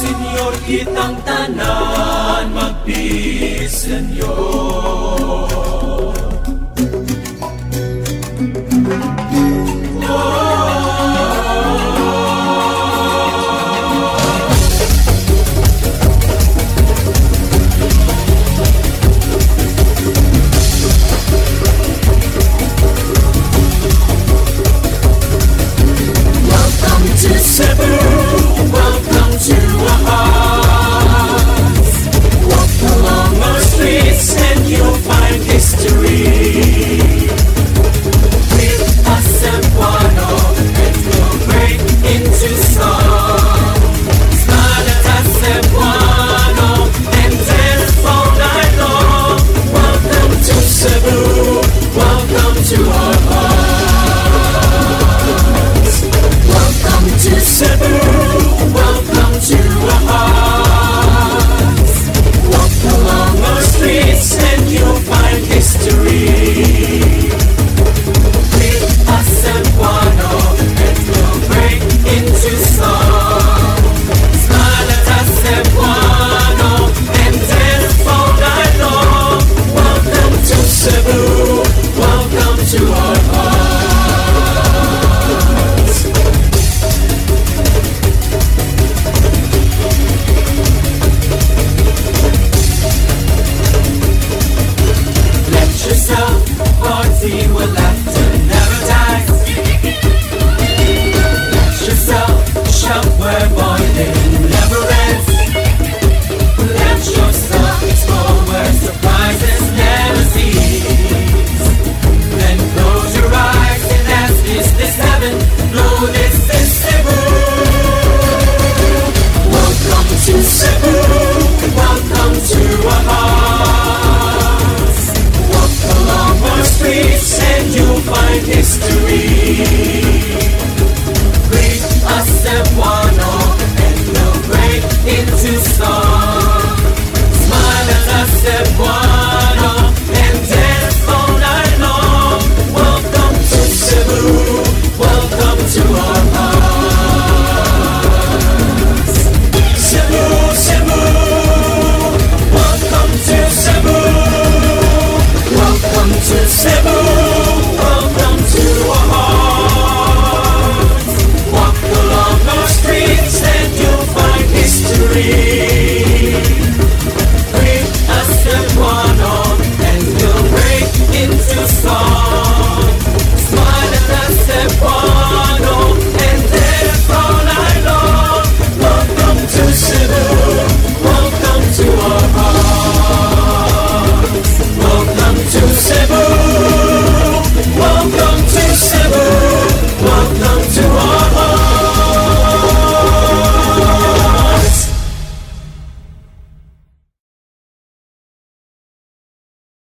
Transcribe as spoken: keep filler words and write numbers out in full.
Senyor kitang tanan mag-peace, Senyor. To Cebu, welcome to our hearts. Walk along our streets and you'll find history. With a sugbuanon, it will break into song. Smile at a sugbuanon and dance all night long. Welcome to Cebu, welcome to